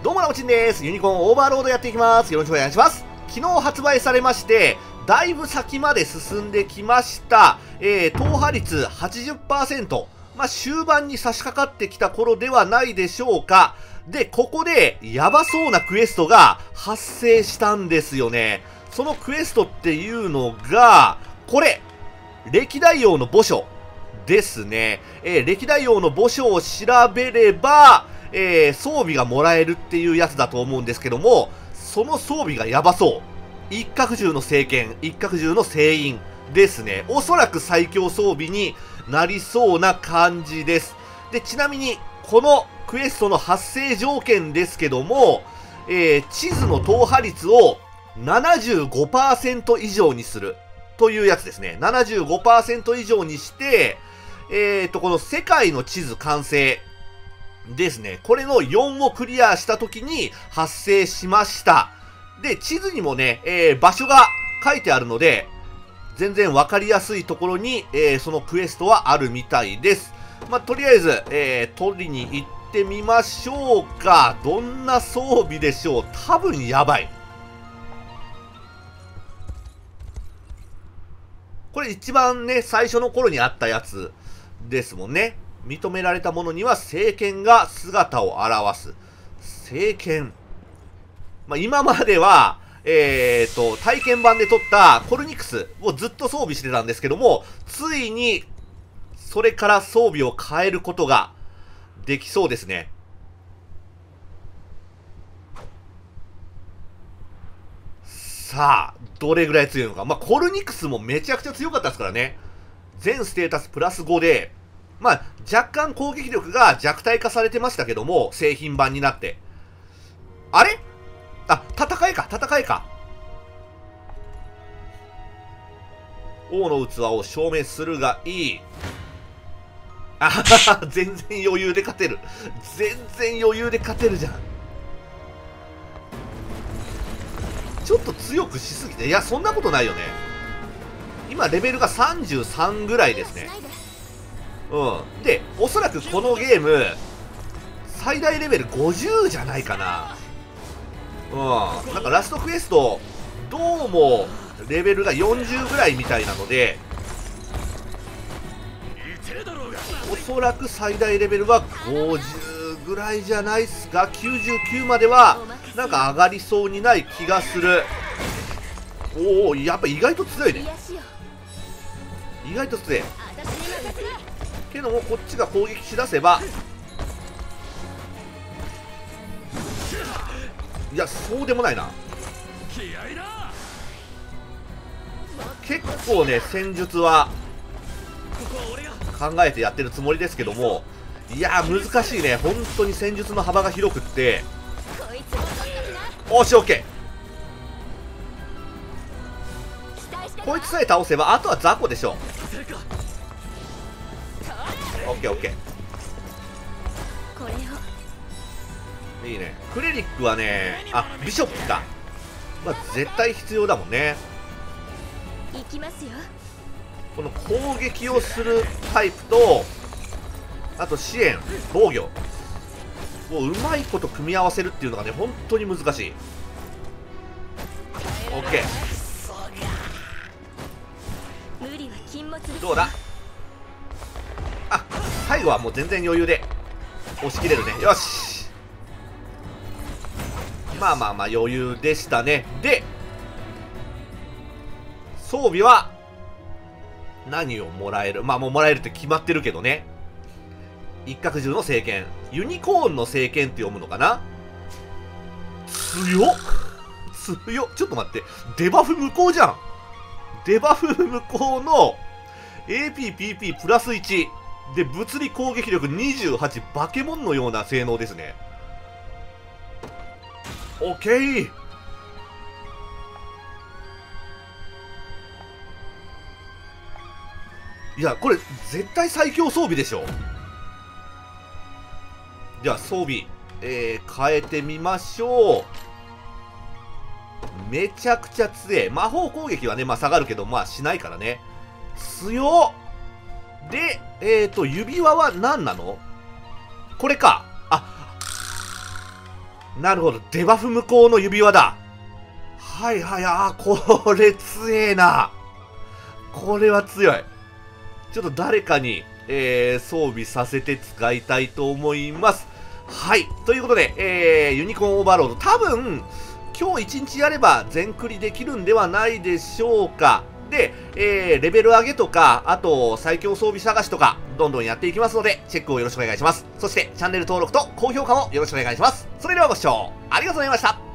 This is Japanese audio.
どうもなおちんです。ユニコーンオーバーロードやっていきます。よろしくお願いします。昨日発売されまして、だいぶ先まで進んできました。踏破率 80%。終盤に差し掛かってきた頃ではないでしょうか。で、ここで、やばそうなクエストが発生したんですよね。そのクエストっていうのが、これ、歴代王の墓所ですね。歴代王の墓所を調べれば、装備がもらえるっていうやつだと思うんですけども、その装備がやばそう。一角獣の聖剣、一角獣の聖印ですね。おそらく最強装備になりそうな感じです。で、ちなみに、このクエストの発生条件ですけども、地図の踏破率を 75% 以上にするというやつですね。75% 以上にして、この世界の地図完成ですね。これの4をクリアした時に発生しました。で、地図にもね、場所が書いてあるので、全然わかりやすいところに、そのクエストはあるみたいです。とりあえず、取りに行ってみましょうか。どんな装備でしょう。多分やばい。これ一番ね、最初の頃にあったやつですもんね。認められたものには聖剣が姿を現す。聖剣。今までは、体験版で取ったコルニクスをずっと装備してたんですけども、ついに、それから装備を変えることができそうですね。さあ、どれぐらい強いのか。コルニクスもめちゃくちゃ強かったですからね。全ステータスプラス5で、若干攻撃力が弱体化されてましたけども、製品版になって。あれ？戦いか。王の器を証明するがいい。全然余裕で勝てる。全然余裕で勝てるじゃん。ちょっと強くしすぎて。いや、そんなことないよね。今、レベルが33ぐらいですね。で、おそらくこのゲーム、最大レベル50じゃないかな。なんかラストクエスト、どうも、レベルが40ぐらいみたいなので、おそらく最大レベルは50ぐらいじゃないっすか。99までは、なんか上がりそうにない気がする。おお、やっぱ意外と強いね。意外と強い。けども、こっちが攻撃しだせば、いや、そうでもないな。結構ね、戦術は考えてやってるつもりですけども、いやー、難しいね。本当に戦術の幅が広くって。おし、オッケー。こいつさえ倒せば、あとは雑魚でしょ。オッケーオッケー。いいね。クレリックはね、ビショップか。絶対必要だもんね。この攻撃をするタイプと、あと支援、防御をうまいこと組み合わせるっていうのがね、本当に難しい。オッケー。どうだ。最後はもう全然余裕で押し切れるね。よし。余裕でしたね。で、装備は何をもらえる？もうもらえるって決まってるけどね。一角獣の聖剣。ユニコーンの聖剣って読むのかな？強っ！ちょっと待って。デバフ無効じゃん。デバフ無効の AP、PP プラス1。で、物理攻撃力28。バケモンのような性能ですね。オッケー。いや、これ、絶対最強装備でしょ。では、装備、変えてみましょう。めちゃくちゃ強い。魔法攻撃はね、下がるけど、しないからね。強っ。で、指輪は何なの？これか。 なるほど。デバフ無効の指輪だ。はいはい、これ強えな。これは強い。ちょっと誰かに、装備させて使いたいと思います。はい。ということで、ユニコーンオーバーロード、多分、今日1日やれば全クリできるんではないでしょうか。で、レベル上げとか、あと、最強装備探しとか、どんどんやっていきますので、チェックをよろしくお願いします。そして、チャンネル登録と高評価もよろしくお願いします。それではご視聴ありがとうございました。